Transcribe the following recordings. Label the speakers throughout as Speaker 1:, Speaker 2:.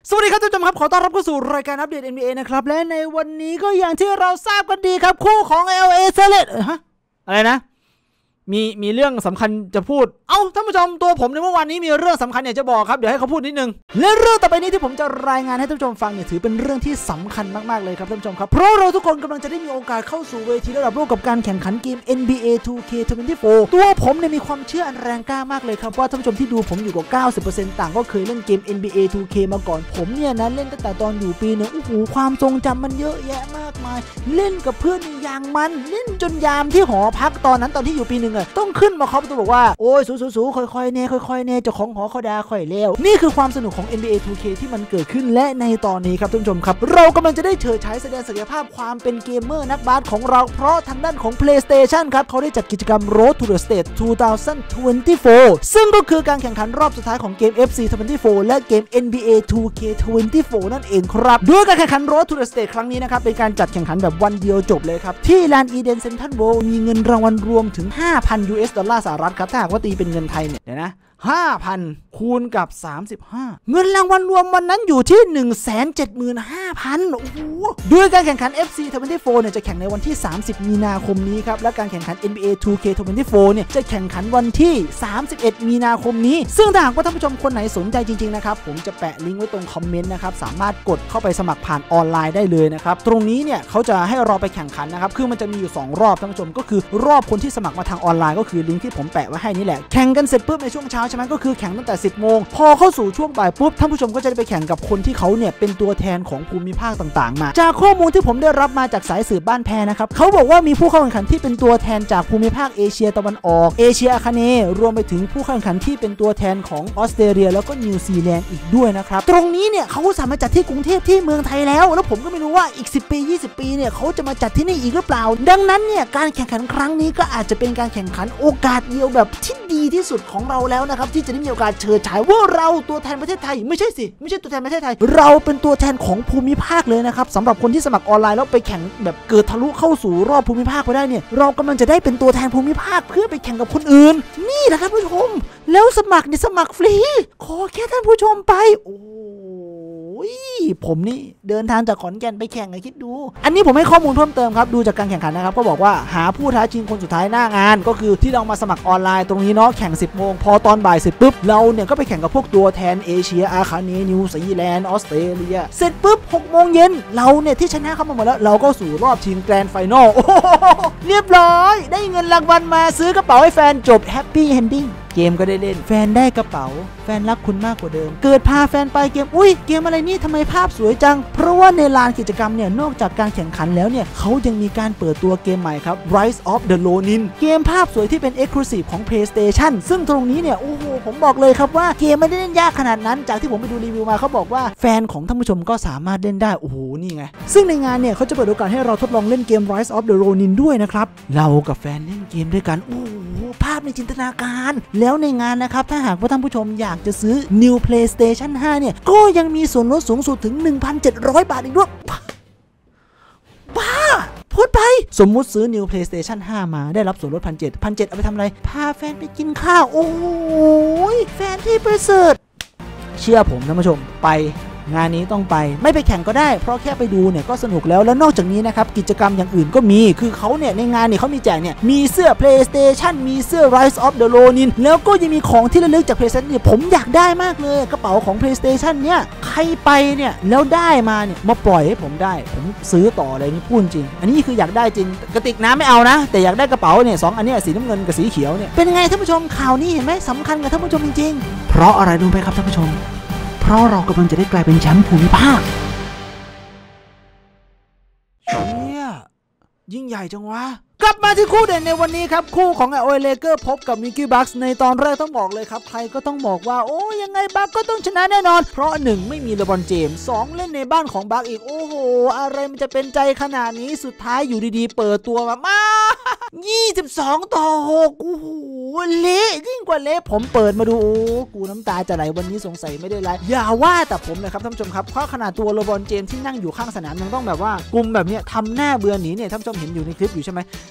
Speaker 1: สวัสดีครับท่านผู้ชมครับขอต้อนรับเข้าสู่รายการอัปเดต NBA นะครับและในวันนี้ก็อย่างที่เราทราบกันดีครับคู่ของ LA เซเลตอะไรนะมีเรื่องสำคัญจะพูดท่านผู้ชมตัวผมในเมื่อวานนี้มีเรื่องสำคัญอยากจะบอกครับเดี๋ยวให้เขาพูดนิดนึงและเรื่องต่อไปนี้ที่ผมจะรายงานให้ท่านผู้ชมฟังเนี่ยถือเป็นเรื่องที่สำคัญมากๆเลยครับท่านผู้ชมครับเพราะเราทุกคนกำลังจะได้มีโอกาสเข้าสู่เวทีระดับโลกกับการแข่งขันเกม NBA 2K24 ตัวผมเนี่ยมีความเชื่ออันแรงกล้ามากเลยครับว่าท่านผู้ชมที่ดูผมอยู่กว่า 90% ต่างก็เคยเล่นเกม NBA 2K มาก่อนผมเนี่ยนะเล่นตั้งแต่ตอนอยู่ปีหนึ่งโอ้โหความทรงจำมันเยอะแยะมากมายเล่นกับเพื่อนอย่างมันเล่นจนยามที่หอพักตอนที่อยู่ปีหนึ่งต้องขึ้นมาเขาจะบอกว่าโอ้ยสูค่อยๆเน่เจ้าของหอเขาด่าค่อยเร็วนี่คือความสนุกของ NBA 2K ที่มันเกิดขึ้นและในตอนนี้ครับท่านผู้ชมครับเรากำลังจะได้เฉิดฉายแสดงศักยภาพความเป็นเกมเมอร์นักบาสของเราเพราะทางด้านของ PlayStation ครับเขาได้จัดกิจกรรม Road to the Stage 2024 ซึ่งก็คือการแข่งขันรอบสุดท้ายของเกม FC 24และเกม NBA 2K24 นั่นเองครับด้วยการแข่งขัน Road to the Stage ครั้งนี้นะครับเป็นการจัดแข่งขันแบบวันเดียวจบเลยครับที่ลานอีเดนเซ็นทรัลเวิลด์มีเงินรางวัลรวมถึง 5,000 US ดอลลาร์สหรัฐครับถ้าหากว่าตีเป็นเงินไทยเนี่ยเดี๋ยวนะ 5,000 คูณกับ35เงินรางวัลรวมวันนั้นอยู่ที่ 175,000 โอ้โหด้วยการแข่งขัน FC 24เนี่ยจะแข่งในวันที่30มีนาคมนี้ครับและการแข่งขัน NBA 2K24 เนี่ยจะแข่งขันวันที่31มีนาคมนี้ซึ่งถ้าหากว่าท่านผู้ชมคนไหนสนใจจริงๆนะครับผมจะแปะลิงก์ไว้ตรงคอมเมนต์นะครับสามารถกดเข้าไปสมัครผ่านออนไลน์ได้เลยนะครับตรงนี้เนี่ยเขาจะให้เราไปแข่งขันนะครับคือมันจะมีอยู่2รอบท่านผู้ชมก็คือรอบคนที่สมัครมาทางออนไลน์ก็คือลิงก์ที่ผมแปะไว้ให้นี่แหละแข่งกันเสร็จปุ๊บในช่วงเช้าใช่ไหมก็คือแข่งตั้งแต่10 โมงพอเข้าสู่ช่วงบ่ายปุ๊บท่านผู้ชมก็จะได้ไปแข่งกับคนที่เขาเนี่ยเป็นตัวแทนของภูมิภาคต่างๆมาจากข้อมูลที่ผมได้รับมาจากสายสืบบ้านแพนะครับเขาบอกว่ามีผู้เข้าแข่งขันที่เป็นตัวแทนจากภูมิภาคเอเชียตะวันออกเอเชียอาคเนย์รวมไปถึงผู้เข้าแข่งขันที่เป็นตัวแทนของออสเตรเลียแล้วก็นิวซีแลนด์อีกด้วยนะครับตรงนี้เนี่ยเขาสามารถจัดที่กรุงเทพที่เมืองไทยแล้วผมก็ไม่รู้ว่าอีก10 ปี 20 ปีเนี่ยเขาจะมาจัดที่นี่อีกหรือเปล่าดังนั้นเนี่ยการแข่งขันครั้งนี้ก็อาจจะเป็นการแข่งขันโอกาสเดียวแบบที่ดีที่สุดของเราแล้วนะครับที่จะได้มีโอกาสเฉิดฉายว่าเราตัวแทนประเทศไทยไม่ใช่ตัวแทนประเทศไทยเราเป็นตัวแทนของภูมิภาคเลยนะครับสำหรับคนที่สมัครออนไลน์แล้วไปแข่งแบบเกิดทะลุเข้าสู่รอบภูมิภาคไปได้เนี่ยเรากำลังจะได้เป็นตัวแทนภูมิภาคเพื่อไปแข่งกับคนอื่นนี่แหละครับผู้ชมแล้วสมัครเนี่ยสมัครฟรีขอแค่ท่านผู้ชมไปโอ้ผมนี่เดินทางจากขอนแก่นไปแข่งคิดดูอันนี้ผมให้ข้อมูลเพิ่มเติมครับดูจากการแข่งขันนะครับก็บอกว่าหาผู้ท้าชิงคนสุดท้ายหน้างานก็คือที่เรามาสมัครออนไลน์ตรงนี้เนาะแข่ง10 โมงพอตอนบ่ายเสร็จปุ๊บเราเนี่ยก็ไปแข่งกับพวกตัวแทนเอเชียอาคาเนย์นิวซีแลนด์ออสเตรเลียเสร็จปุ๊บ6 โมงเย็นเราเนี่ยที่ชนะเข้ามาหมดแล้วเราก็สู่รอบชิงแกรนด์ไฟนอลเรียบร้อยได้เงินรางวัลมาซื้อกระเป๋าให้แฟนจบแฮปปี้เอนดิ้งเกมก็ได้เล่นแฟนได้กระเป๋าแฟนรักคุณมากกว่าเดิมเกิดพาแฟนไปเกมเกมอะไรนี่ทำไมภาพสวยจังเพราะว่าในลานกิจกรรมเนี่ยนอกจากการแข่งขันแล้วเนี่ยเขายังมีการเปิดตัวเกมใหม่ครับ Rise of the Ronin เกมภาพสวยที่เป็น Exclusive ของ PlayStation ซึ่งตรงนี้เนี่ยผมบอกเลยครับว่าเกมไม่ได้เล่นยากขนาดนั้นจากที่ผมไปดูรีวิวมาเขาบอกว่าแฟนของท่านผู้ชมก็สามารถเล่นได้นี่ไงซึ่งในงานเนี่ยเขาจะเปิดโอกาสให้เราทดลองเล่นเกม Rise of the Ronin ด้วยนะครับเรากับแฟนเล่นเกมด้วยกันภาพในจินตนาการแล้วในงานนะครับถ้าหากว่าท่านผู้ชมอยากจะซื้อ New PlayStation 5 เนี่ยก็ยังมีส่วนลดสูงสุดถึง 1,700 บาทอีกด้วยบ้าพูดไปสมมุติซื้อ New PlayStation 5 มาได้รับส่วนลด 1,700 เอาไปทำอะไรพาแฟนไปกินข้าวแฟนที่ประเสริฐเชื่อผมท่านผู้ชมไปงานนี้ต้องไปไม่ไปแข่งก็ได้เพราะแค่ไปดูเนี่ยก็สนุกแล้วนอกจากนี้นะครับกิจกรรมอย่างอื่นก็มีคือเขาเนี่ยในงานเนี่ยเขามีแจกเนี่ยมีเสื้อ PlayStation มีเสื้อ Rise of the Ronin แล้วก็ยังมีของที่ระลึกจาก PlayStation เนี่ยผมอยากได้มากเลยกระเป๋าของ PlayStation เนี่ยใครไปเนี่ยแล้วได้มาเนี่ยมาปล่อยให้ผมได้ผมซื้อต่อเลยนี่พูดจริงอันนี้คืออยากได้จริงกระติกน้ำไม่เอานะแต่อยากได้กระเป๋าเนี่ย2 อันนี้สีน้ำเงินกับสีเขียวเนี่ยเป็นไงท่านผู้ชมข่าวนี้เห็นไหมสำคัญกับท่านผู้ชมจริงๆเพราะอะไรรู้ไหมครับท่านผู้ชมเพราะเรากำลังจะได้กลายเป็นแชมป์ภูมิภาคยิ่งใหญ่จังวะกลับมาที่คู่เด่นในวันนี้ครับคู่ของLA Lakersพบกับมิลกี้บัคส์ในตอนแรกต้องบอกเลยครับใครก็ต้องบอกว่ายังไงบัคก็ต้องชนะแน่นอนเพราะ1ไม่มีเลบรอนเจมส์2เล่นในบ้านของบัคอีกอะไรมันจะเป็นใจขนาดนี้สุดท้ายอยู่ดีๆเปิดตัวมา22-6เละยิ่งกว่าเละผมเปิดมาดูกูน้ำตาจะไหลวันนี้สงสัยไม่ได้ไลฟ์อย่าว่าแต่ผมเลยครับท่านผู้ชมครับเพราะขนาดตัวเลบรอนเจมส์ที่นั่งอยู่ข้างสนามยังต้องแบบว่ากลุ่มแบบนี้ทำหน้าเบื่อหนีเนี่ยท่านผู้ชมเห็นอยู่ในคลิปอยู่ใช่ไหม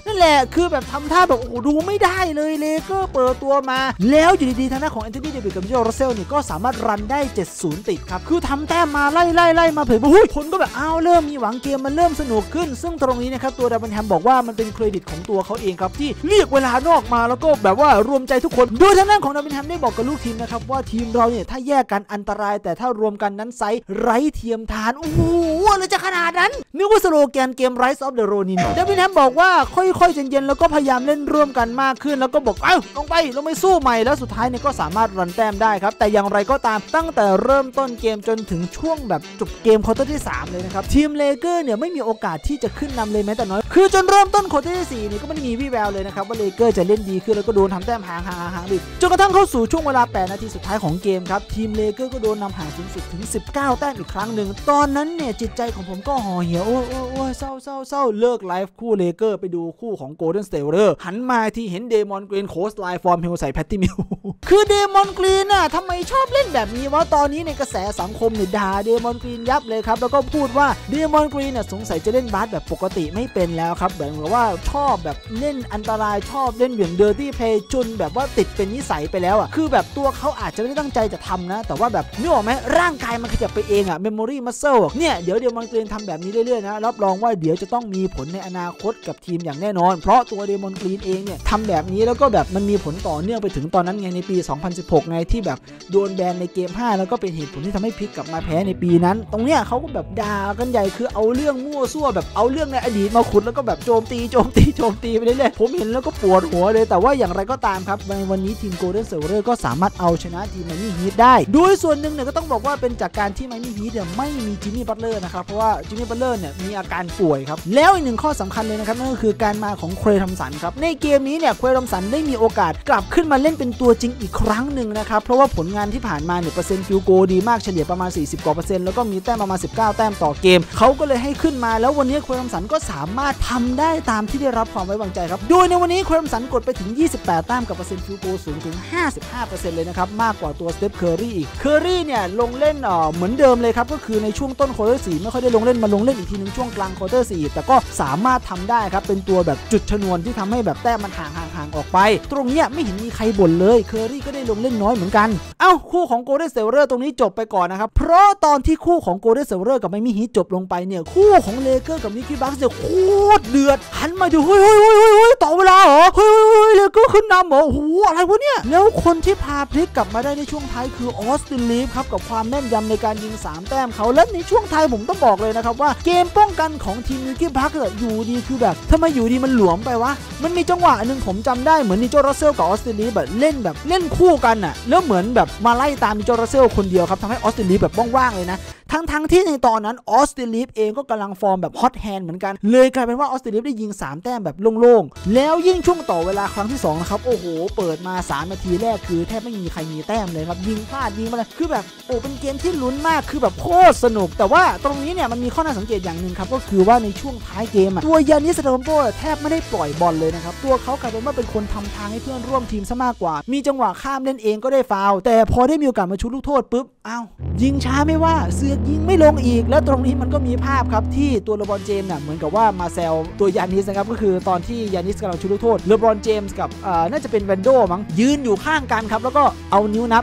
Speaker 1: นั่นแหละคือแบบทำท่าแบบโอ้ดูไม่ได้เลยเลเกอร์เปิดตัวมาแล้วอยู่ดีๆทางด้านของแอนโทนีเดวิดกับโจรัสเซลเนี่ยก็สามารถรันได้ 7-0 ติดครับคือทำแต้มมาไล่มาเผยว่าคนก็แบบอ้าวเริ่มมีหวังเกมมันเริ่มสนุกขึ้นซึ่งตรงนี้นะครับตัวดับเบิลแฮมบอกว่ามันเป็นเครดิตของตัวเขาเองครับที่เรียกเวลานอกมาแล้วก็แบบว่ารวมใจทุกคนโดยทางด้านของดับเบิลแฮมได้บอกกับลูกทีมนะครับว่าทีมเราเนี่ยถ้าแยกกันอันตรายแต่ถ้ารวมกันนั้นไซส์ไร้เทียมทานโอ้โหอะไรจะขนาดนั้นนึกว่าสโลแกนเกม Rise of the Ronin ดับเบิลแฮมบอกว่าค่อยๆเย็นๆแล้วก็พยายามเล่นร่วมกันมากขึ้นแล้วก็บอกลงไปสู้ใหม่แล้วสุดท้ายเนี่ยก็สามารถรันแต้มได้ครับแต่อย่างไรก็ตามตั้งแต่เริ่มต้นเกมจนถึงช่วงแบบจบเกมควอเตอร์ที่3เลยนะครับทีมเลเกอร์เนี่ยไม่มีโอกาสที่จะขึ้นนำเลยแม้แต่น้อยคือจนเริ่มต้นควอเตอร์ที่4เนี่ยก็ไม่ได้มีวี่แววเลยนะครับว่าเลเกอร์จะเล่นดีขึ้นแล้วก็โดนทำแต้มห่างดิจนกระทั่งเข้าสู่ช่วงเวลา8นาทีสุดท้ายของเกมครับทีมเลเกอร์ก็โดนนำห่างสูงสุดถึง19แต้มอีกครั้งหนึ่งตอนนั้นเนี่ยจิตใจของผมก็ห่อเหี่ยวโอ้เศร้าเลิกไลฟ์คู่เลเกอร์ไปดูคู่ของโกลเด้นสเตท Warriors หันมาที่เห็นเดมอนกรีนโค้ชไลฟ์ฟอร์มเฮลใส่แพตตี้มิลคือเดมอนกรีนน่ะทำไมชอบเล่นแบบนี้วะตอนนี้ในกระแสสังคมเนี่ยด่าเดมอนกรีนยับเลยครับแล้วก็พูดว่าเดมอนกรีนน่ะสงสัยจะเล่นบาสแบบปกติไม่เป็นแล้วครับแบบว่าชอบแบบเล่นอันตรายชอบเล่นเหวี่ยงเดอร์ตี้เพย์จนแบบว่าติดเป็นนิสัยไปแล้วอ่ะคือแบบตัวเขาอาจจะไม่ได้ตั้งใจจะทำนะแต่ว่าแบบนึกออกไหมร่างกายมันขยับไปเองอ่ะ memory muscle เนี่ยเดี๋ยวเดมอนกรีนทำแบบนี้เรื่อยๆนะรับรองว่าเดี๋ยวจะต้องมีผลในอนาคตกับทีมอย่างแน่นอนเพราะตัวเดมอนกรีนเองเนี่ยทำแบบนี้แล้วก็แบบมันมีผลต่อเนื่องไปถึงตอนนั้นไงในปี 2016 ไงที่แบบโดนแบนในเกม 5แล้วก็เป็นเหตุผลที่ทำให้พลิกกลับมาแพ้ในปีนั้นตรงเนี้ยเขาก็แบบด่ากันใหญ่คือเอาเรื่องมั่วซั่วแบบเอาเรื่องในอดีตมาขุดแล้วก็แบบโจมตีไปเรื่อยๆผมเห็นแล้วก็ปวดหัวเลยแต่ว่าอย่างไรก็ตามครับในวันนี้ทีม Golden State Warriors ก็สามารถเอาชนะทีมไมอามี่ฮีทได้โดยส่วนหนึ่งเนี่ยก็ต้องบอกว่าเป็นจากการที่ไมอามี่ฮีทเนี่ยไม่มีจิมมี่บัตเลอร์นะครับเพราะว่าจิมมี่บัตเลอร์เนี่ยมีอาการป่วยครับแล้วอีกหนึ่งข้อสำคัญเลยนะครับนั่นก็คือการมาของเคลย์ ทอมสันครับในเกมนี้เนี่ยเคลย์ ทอมสันได้มีโอกาสกลับขึ้นมาเล่นเป็นตัวจริงอีกครั้งหนึ่งนะครับเพราะว่าผลงานที่ผ่านมาเนี่ยเปอร์เซ็นต์ฟิลโกดีมากเฉลี่ยประมาณ40กว่า%แล้วก็มีแต้มประมาณ19แต้มต่อเกมเขาก็เลยให้ขึ้นมาแล้ววันนี้เคลย์ ทอมสันก็สามารถทำได้ตามที่ได้รับความไว้วางใจครับโดยในวันนี้เคลย์ ทอมสันกดไปถึง28แต้มกับเปอร์เซ็นต์ฟิลโกสูงถึง 55% เลยนะครับมากกว่าตัวสเตฟ เคอร์รี่อีกเคอร์รี่เนี่ยลงเล่นเหมือนเดิมเลยครับก็คือในช่วงต้นควอเตอร์4ไม่ค่อยได้ลงเล่นมาลงเล่นอีกทีนึงช่วงกลางควอเตอร์4แต่ก็สามารถทำได้ครับเป็นตัวแบบจุดชนวนที่ทำให้แบบแต้มมันห่างออกไปตรงนี้ไม่เห็นมีใครบ่นเลยเคอร์รี่ก็ได้ลงเล่นน้อยเหมือนกันคู่ของโกลเด้นสเตท Warriors ตรงนี้จบไปก่อนนะครับเพราะตอนที่คู่ของโกลเด้นสเตท Warriors กับไมอามี่ฮีทจบลงไปเนี่ยคู่ของเลเกอร์กับมิลวอกี้บัคส์เนี่ยโคตรเดือดหันมาดูเฮ้ยต่อเวลาเหรอเฮ้ยเลเกอร์ขึ้นนำเหรอโอ้โหอะไรวะเนี่ยแล้วคนที่พาพลิกกลับมาได้ในช่วงท้ายคือออสติน รีฟครับกับความแม่นยำในการยิง3แต้มเขาและในช่วงท้ายผมต้องบอกเลยนะครับว่าเกมป้องกันของทีมมิลวอกี้บัคส์อยู่ดีคือแบบทำไมอยู่ดีมันหลวมไปวะมันมีจังหวะนึงผมจำได้เหมือนนิโจ รัสเซลกับออสติน รีฟแบบเล่นคู่กันน่ะแล้วเหมือนแบบมาไล่ตามนิโจ รัสเซลคนเดียวครับทำให้ออสติน รีฟแบบว่างๆเลยนะทั้งที่ในตอนนั้นออสติน รีฟเองก็กำลังฟอร์มแบบฮอตแฮนด์เหมือนกันเลยกลายเป็นว่าออสติน รีฟได้ยิง3แต้มแบบโล่งๆแล้วยิ่งช่วงต่อเวลาครั้งที่2นะครับโอ้โหเปิดมา3นาทีแรกคือแทบไม่มีใครมีแต้มเลยครับยิงพลาดยิงมาเลยคือแบบโอ้เป็นเกมที่ลุ้นมากคือแบบโคตรสนุกแต่ว่าตรงนี้เนี่ยมันมีข้อน่าสังเกตอย่างนึงครับก็คือว่าในช่วงท้ายเกมตัวยานิส อันเดอโตแทบไม่ได้ปล่อยบอลเลยนะครับตัวเขากลายเป็นว่าเป็นคนทำทางให้เพื่อนร่วมทีมซะมากกว่ามีจังหวะข้ามเล่นเองก็ได้ฟาวล์แต่พอได้มีโอกาสมาชุดลูกโทษปุ๊บยิงช้าไม่ว่าเสือกยิงไม่ลงอีกแล้วตรงนี้มันก็มีภาพครับที่ตัวเลบรอนเจมส์เนี่ยเหมือนกับว่ามาแซวตัวยานิสนะครับก็คือตอนที่ยานิสกำลังชุดลูกโทษเลบรอนเจมส์กับน่าจะเป็นแวนโดมั้งยืนอยู่ข้างกันครับแล้วก็เอานิ้วนับ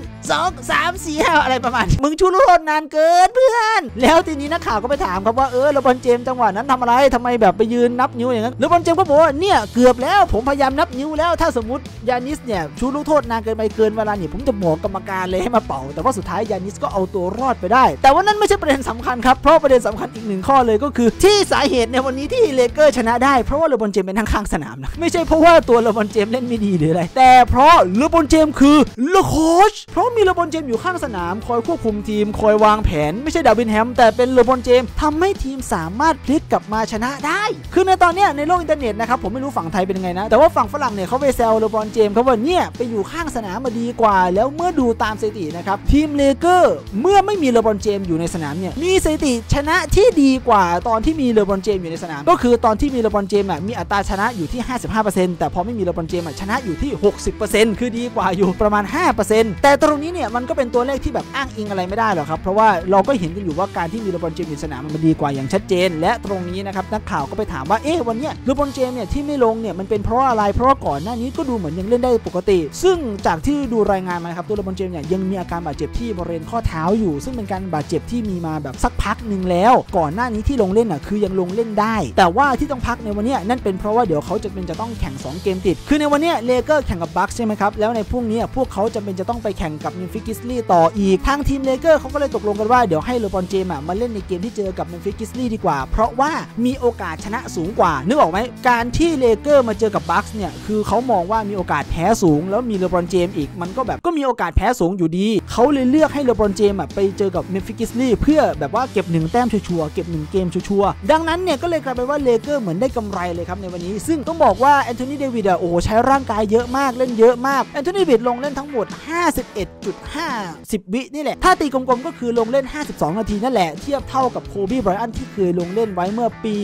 Speaker 1: 2 3 4 5อะไรประมาณมึงชุดลูกโทษนานเกินเพื่อนแล้วทีนี้นักข่าวก็ไปถามครับว่าเลบรอนเจมส์จังหวะนั้นทำอะไรทำไมแบบไปยืนนับนิ้วอย่างนั้นเลบรอนเจมส์ก็บอกว่าเนี่ยเกือบแล้วผมพยายามนับนิ้วแล้วถ้าสมมติยานิสเนี่ยชุดลูกโทษนานเกินไปเกินเวลาเนี่ยผมจะบอกกรรมการเลยให้มาเป่าแต่ว่าสุดท้ายยานิสก็เอาตัวรอดไปได้แต่ว่านั่นไม่ใช่ประเด็นสำคัญครับเพราะประเด็นสำคัญอีก1ข้อเลยก็คือที่สาเหตุในวันนี้ที่เลเกอร์ชนะได้เพราะว่าเลบรอนเจมส์เป็นข้างสนามนะไม่ใช่เพราะว่าตัวเลบรอนเจมส์เล่นไม่ดีหรืออะไรแต่เพราะเลบรอนเจมส์คือเลโค้ชเพราะมีเลบรอนเจมส์อยู่ข้างสนามคอยควบคุมทีมคอยวางแผนไม่ใช่ดาวินแฮมแต่เป็นเลบรอนเจมส์ทำให้ทีมสามารถพลิกกลับมาชนะได้คือในตอนนี้ในโลกอินเทอร์เน็ตนะครับผมไม่รู้ฝั่งไทยเป็นยังไงนะแต่ว่าฝั่งฝรั่งเนี่ยเขาไปแซวเลบรอนเจมส์เขาว่าเนี่ยไปอยู่ข้างสนามมาดีกว่าแล้วเมื่อดูตามสถิตินะครับทีมเลเกอร์เมื่อไม่มีเลบรอนเจมส์อยู่ในสนามเนี่ยมีสถิติชนะที่ดีกว่าตอนที่มีเลบรอนเจมส์อยู่ในสนามก็คือตอนที่มีเลบรอนเจมส์มีอัตราชนะอยู่ที่ 55% แต่พอไม่มีเลบรอนเจมส์ชนะอยู่ที่ 60% คือดีกว่าอยู่ประมาณ 5% แต่ตรงนี้นี้เนี่ยมันก็เป็นตัวเลขที่แบบอ้างอิงอะไรไม่ได้หรอกครับเพราะว่าเราก็เห็นกันอยู่ว่าการที่มีเลบรอนเจมส์ในสนามมันดีกว่าอย่างชัดเจนและตรงนี้นะครับนักข่าวก็ไปถามว่าวันนี้เลบรอนเจมส์เนี่ยที่ไม่ลงเนี่ยมันเป็นเพราะอะไรเพราะว่าก่อนหน้านี้ก็ดูเหมือนยังเล่นได้ปกติซึ่งจากที่ดูรายงานมาครับตัวเลบรอนเจมส์เนี่ยยังมีอาการบาดเจ็บที่บริเวณข้อเท้าอยู่ซึ่งเป็นการบาดเจ็บที่มีมาแบบสักพักหนึ่งแล้วก่อนหน้านี้ที่ลงเล่นคือยังลงเล่นได้แต่ว่าที่ต้องพักในวันนี้นั่นเป็นเพราะว่าเดี๋ยวเขาจะต้องแข่ง2เกมติดคือในวันนี้เลเกอร์แข่งกับบัคใช่ไหมครับแล้วในพรุ่งนี้พวกเขาจะต้องไปแข่งกับเมมฟิสกริซลี่ต่ออีกทางทีมเลเกอร์เขาก็เลยตกลงกันว่าเดี๋ยวให้เลบรอนเจมส์มาเล่นในเกมที่เจอกับเมมฟิสกริซลี่ดีกว่าเพราะว่ามีโอกาสชนะสูงกว่านึกออกไหมการที่เลเกอร์มาเจอกับบัคเนี่ยคือเขามองว่ามีโอกาสแพ้สูงแล้วมีเลบรอนเจมส์อีกมันก็มีโอกาสแพ้สูงอยู่ดีเขาเลยเลือกให้เลบรอนเจมส์ไปเจอกับเมมฟิสกริซลี่เพื่อแบบว่าเก็บ1แต้มชัวร์เก็บ1เกมชัวร์ดังนั้นเนี่ยก็เลยกลายเป็นว่าเลเกอร์เหมือนได้กำไรเลยครับในวันนี้ซึ่งต้องบอกว่าแอนโทนีเดวิดโอ้โหใช้ร่างกายเยอะมากเล่นเยอะมากแอนโทนีเดวิดลงเล่นทั้งหมด 51.50 วินี่แหละถ้าตีกลมๆก็คือลงเล่น52นาทีนั่นแหละเทียบเท่ากับโคบีไบรอันที่เคยลงเล่นไว้เมื่อปี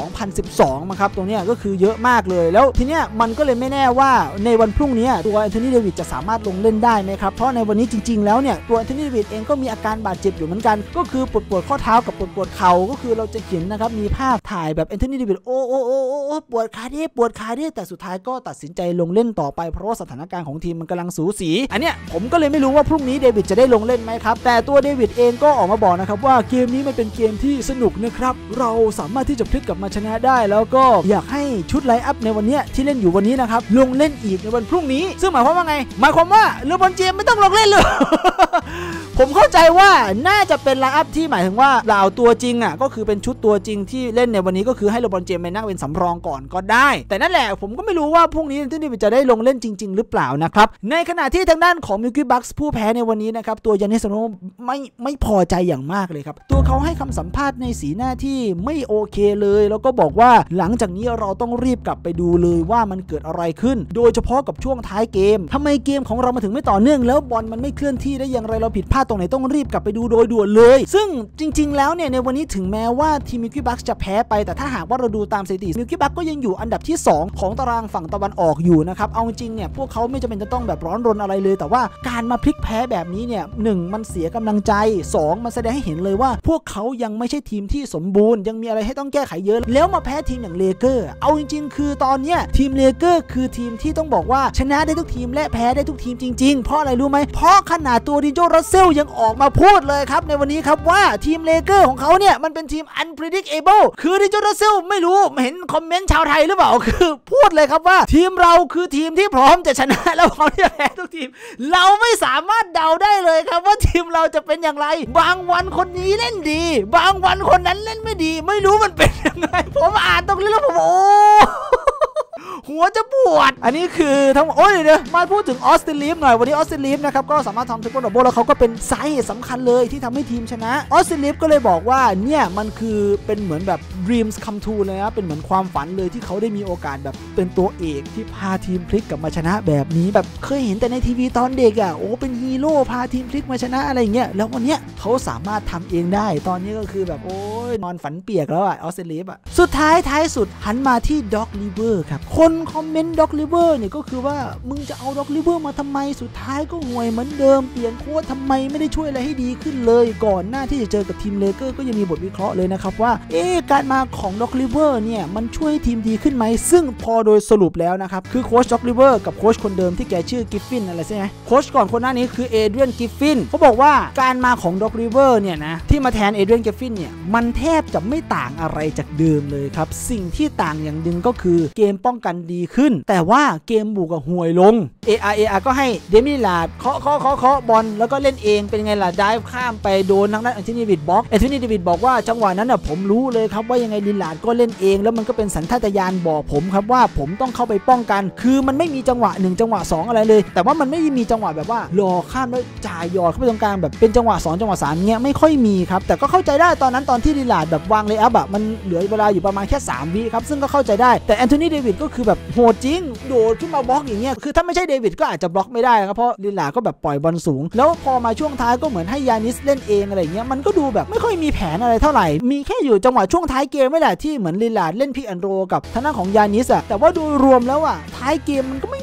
Speaker 1: 2012มั้งครับตรงนี้ก็คือเยอะมากเลยแล้วทีเนี้ยมันก็เลยไม่แน่ว่าในวันพรุ่งนี้ตัวแอนโทนีเดวิดจะสามารถลงเล่นได้ไหมครับเพราะในวันนี้จริงๆแล้วเนี่ยตัวแอนโทนีเดวิดเองก็มีอาการบาดเจ็บอยู่เหมือนกันก็คือปวดข้อเท้ากับปวดเข่าก็คือเราจะเห็นนะครับมีภาพถ่ายแบบแอนโทนีเดวิดโอ้ปวดขาดิแต่สุดท้ายก็ตัดสินใจลงเล่นต่อไปเพราะว่าสถานการณ์ของทีมมันกำลังสูสีอันเนี้ยผมก็เลยไม่รู้ว่าพรุ่งนี้เดวิดจะได้ลงเล่นไหมครับแต่ตัวเดวิดเองก็ออกมาบอกนะครับว่าเกมนี้มันเป็นเกมที่สนุกนะครับเราสามารถที่จะพลิกกลับมาชนะได้แล้วก็อยากให้ชุดไลน์อัพในวันนี้ที่เล่นอยู่วันนี้นะครับลงเล่นอีกในวันพรุ่งนี้ซึ่งหมายความว่าไงหมายความว่าเลบรอนเจมส์ไม่ต้องลงเล่นเลย ผมเข้าใจว่าน่าจะเป็นไลน์อัพที่หมายถึงว่าเราตัวจริงก็คือเป็นชุดตัวจริงที่เล่นในวันนี้ก็คือให้เลบรอนเจมส์ไปนั่งเป็นสำรองก่อนก็ได้แต่นั่นแหละผมก็ไม่รู้ว่าพรุ่งนี้ที่นี่จะได้ลงเล่นจริงๆหรือเปล่านะครับในขณะที่ทางด้านของมิลกี้บัคส์ผู้แพ้ในวันนี้นะครับตัวยานิสโนไม่พอใจอย่างมากเลยครับตัวเขาให้คำสัมภาษณ์ในสีหน้าที่ไม่โอเคเลยแล้วก็บอกว่าหลังจากนี้เราต้องรีบกลับไปดูเลยว่ามันเกิดอะไรขึ้นโดยเฉพาะกับช่วงท้ายเกมทำไมเกมของเรามาถึงไม่ต่อเนื่องแล้วบอลมันไม่เคลื่อนที่ได้อย่างไรเราผิดพลาดตรงไหนต้องรีบกลับไปดูโดยด่วนเลยซึ่งจริงๆแล้วเนี่ยในวันนี้ถึงแม้ว่าทีมมิลกี้บัคส์จะแพ้ไปแต่ถ้าหากว่าเราดูตามสถิติมิลกี้บัคก็ยังอยู่อันดับที่2ของตารางฝั่งตะวันออกอยู่นะครับเอาจริงเนี่ยพวกเขาไม่จำเป็นจะต้องแบบร้อนรนอะไรเลยแต่ว่าการมาพลิกแพ้แบบนี้เนี่ย1มันเสียกำลังใจ2มันแสดงให้เห็นเลยว่าพวกเขายังไม่ใช่ทีมที่สมบูรณ์ยังมีอะไรให้ต้องแก้ไขเยอะแล้วมาแพ้ทีมอย่างเลเกอร์เอาจริงๆคือตอนนี้ทีมเลเกอร์คือทีมที่ต้องบอกว่าชนะได้ทุกทีมและแพ้ได้ทุกทีมจริงๆเพราะอะไรรู้ไหมเพราะขนาดตัวดิโจรัสเซลยังออกมาพูดเลยครับในวันนี้ครับว่าทีมเลเกอร์ของเขาเนี่ยมันเป็นทีม unpredictable คือดิโจรัสเซลไม่รู้เห็นคอมเมนต์ชาวไทยหรือเปล่าคือพูดเลยครับว่าทีมเราคือทีมที่พร้อมจะชนะแล้วพร้อมที่จะแพ้ทุกทีมเราไม่สามารถเดาได้เลยครับว่าทีมเราจะเป็นอย่างไรบางวันคนนี้เล่นดีบางวันคนนั้นเล่นไม่ดีไม่รู้มันเป็นยังไงผมอ่านตรงนี้แล้วผมหัวจะปวดอันนี้คือทั้งเดี๋ยวมาพูดถึงออสตินลีฟหน่อยวันนี้ออสตินลีฟนะครับก็สามารถทำทริปเปิลดับเบิลแล้วเขาก็เป็นสาเหตุสำคัญเลยที่ทำให้ทีมชนะออสตินลีฟก็เลยบอกว่าเนี่ยมันคือเป็นเหมือนแบบ dreams come true เลยนะเป็นเหมือนความฝันเลยที่เขาได้มีโอกาสแบบเป็นตัวเอกที่พาทีมพลิกกลับมาชนะแบบนี้แบบเคยเห็นแต่ในทีวีตอนเด็กเป็นฮีโร่พาทีมพลิกมาชนะอะไรเงี้ยแล้ววันเนี้ยเขาสามารถทำเองได้ตอนนี้ก็คือแบบนอนฝันเปียกแล้วออสตินลีฟสุดท้ายสุดหันมาที่ด็อกลิเวอร์ครับคนคอมเมนต์ด็อกลิเวอร์เนี่ยก็คือว่ามึงจะเอาด็อกลิเวอร์มาทำไมสุดท้ายก็ห่วยเหมือนเดิมเปลี่ยนโค้ชทำไมไม่ได้ช่วยอะไรให้ดีขึ้นเลยก่อนหน้าที่จะเจอกับทีมเลเกอร์ก็ยังมีบทวิเคราะห์เลยนะครับว่าการมาของด็อกลิเวอร์เนี่ยมันช่วยทีมดีขึ้นไหมซึ่งพอโดยสรุปแล้วนะครับคือโค้ชด็อกลิเวอร์กับโค้ชคนเดิมที่แกชื่อกิฟฟินอะไรใช่ไหมโค้ชก่อนคนหน้านี้คือเอเดรียนกิฟฟินเขาบอกว่าการมาของด็อกลิเวอร์เนี่ยนะที่มาแทนเอเดรียนกิฟฟินเนี่ยมันแทบจะไม่ต่างอะไรจากเดิมเลยครับสิ่งที่ต่างอย่างหนึ่งก็คือเกมป้องกันดีขึ้นแต่ว่าเกมบุกห่วยลง AR ก็ให้เดมิลาร์ดเคาะบอลแล้วก็เล่นเองเป็นไงล่ะได้ข้ามไปโดนทางด้านแอนโทนีเดวิดบล็อกแอนโทนีเดวิดบอกว่าจังหวะนั้นผมรู้เลยครับว่ายังไงลิลลาร์ดก็เล่นเองแล้วมันก็เป็นสัญชาตญาณบอกผมครับว่าผมต้องเข้าไปป้องกันคือมันไม่มีจังหวะ1จังหวะ2อะไรเลยแต่ว่ามันไม่มีจังหวะแบบว่ารอข้ามแล้วจ่ายยอดเข้าไปตรงกลางแบบเป็นจังหวะ2จังหวะ3เงี้ยไม่ค่อยมีครับแต่ก็เข้าใจได้ตอนนั้นตอนที่ลิลลาร์ดแบบวางเลย์อัพมันเหลือเวลาอยู่ประมาณแค่3วิครับซึ่งก็เข้าใจได้แต่แอนโทนีเดวิดก็คือแบบโหดจริงโดดขึ้นมาบล็อกอย่างเงี้ยคือถ้าไม่ใช่เดวิดก็อาจจะบล็อกไม่ได้ครับเพราะลิลลาร์ดก็แบบปล่อยบอลสูงแล้วพอมาช่วงท้ายก็เหมือนให้ยานิสเล่นเองอะไรเงี้ยมันก็ดูแบบไม่ค่อยมีแผนอะไรเท่าไหร่มีแค่อยู่จังหวะช่วงท้ายเกมไม่แหละที่เหมือนลิลลาร์ดเล่นพิกแอนด์โรกับทางด้านของยานิสแต่ว่าโดยรวมแล้วท้ายเกมมันก็ไม่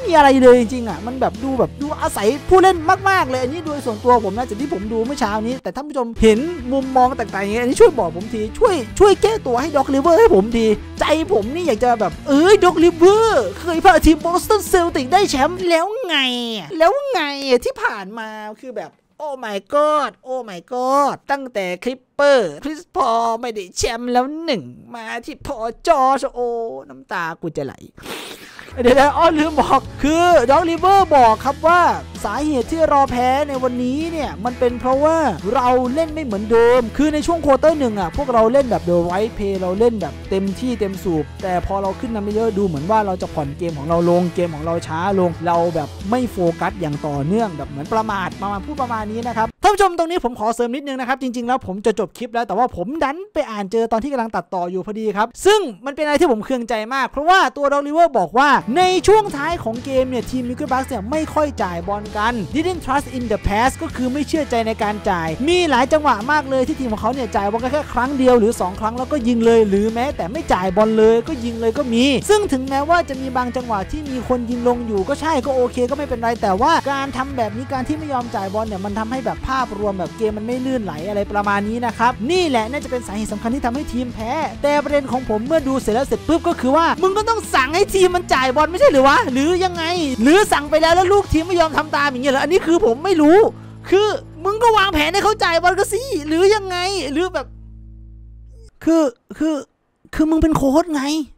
Speaker 1: มีอะไรเลยจริงๆอ่ะมันแบบดูอาศัยผู้เล่นมากๆเลยอันนี้โดยส่วนตัวผมนะจากที่ผมดูเมื่อเช้านี้แต่ท่านผู้ชมเห็นมุมมองต่างๆอย่างเงี้ยอันนี้ช่วยบอกผมทีช่วยแก้ตัวให้ด็อกลิเวอร์ให้ผมทีใจผมนี่อยากจะแบบด็อกลิเวอร์เคยพาทีมบอสตันเซลติกได้แชมป์แล้วไงที่ผ่านมาคือแบบโอ้ my god โอ้ my god ตั้งแต่คลิปเปอร์คริสพอไม่ได้แชมป์แล้ว1มาที่พอจอชโอน้ำตากูจะไหลเดี๋ยวลืมบอกคือด็อกลิเวอร์บอกครับว่าสาเหตุที่รอแพ้ในวันนี้เนี่ยมันเป็นเพราะว่าเราเล่นไม่เหมือนเดิมคือในช่วงควอเตอร์1อ่ะพวกเราเล่นแบบ the right play เราเล่นแบบเต็มที่เต็มสูบแต่พอเราขึ้นนำเยอะดูเหมือนว่าเราจะผ่อนเกมของเราลงเกมของเราช้าลงเราแบบไม่โฟกัสอย่างต่อเนื่องแบบเหมือนประมาทพูดประมาณนี้นะครับท่านผู้ชมตรงนี้ผมขอเสริมนิดนึงนะครับจริงๆแล้วผมจะจบคลิปแล้วแต่ว่าผมดันไปอ่านเจอตอนที่กำลังตัดต่ออยู่พอดีครับซึ่งมันเป็นอะไรที่ผมเคืองใจมากเพราะว่าตัวด็อกลิเวอร์บอกว่าในช่วงท้ายของเกมเนี่ยทีมมิลกิบัคเนี่ยไม่ค่อยจ่ายบอลกัน didn't trust in the pass ก็คือไม่เชื่อใจในการจ่ายมีหลายจังหวะมากเลยที่ทีมของเขาเนี่ยจ่ายบอลแค่ครั้งเดียวหรือ2ครั้งแล้วก็ยิงเลยหรือแม้แต่ไม่จ่ายบอลเลยก็ยิงเลยก็มีซึ่งถึงแม้ว่าจะมีบางจังหวะที่มีคนยิงลงอยู่ก็ใช่ก็โอเคก็ไม่เป็นไรแต่ว่าการทำแบบนี้การที่ไม่ยอมจ่ายบอลเนี่ยมันทำให้แบบภาพรวมแบบเกมมันไม่ลื่นไหลอะไรประมาณนี้นะครับนี่แหละน่าจะเป็นสาเหตุสำคัญที่ทำให้ทีมแพ้แต่ประเด็นของผมเมื่อดูเสร็จปุ๊บก็คือว่ามึงก็ต้องสั่งให้ทีมมันจ่ายบอลไม่ใช่หรือวะหรือยังไงหรือสั่งไปแล้วลูกทีมไม่ยอมทำตามอย่างเงี้ยเหรออันนี้คือผมไม่รู้คือมึงก็วางแผนให้เขาจ่ายบอลก็สิหรือยังไงหรือแบบคือมึงเป็นโค้ชไง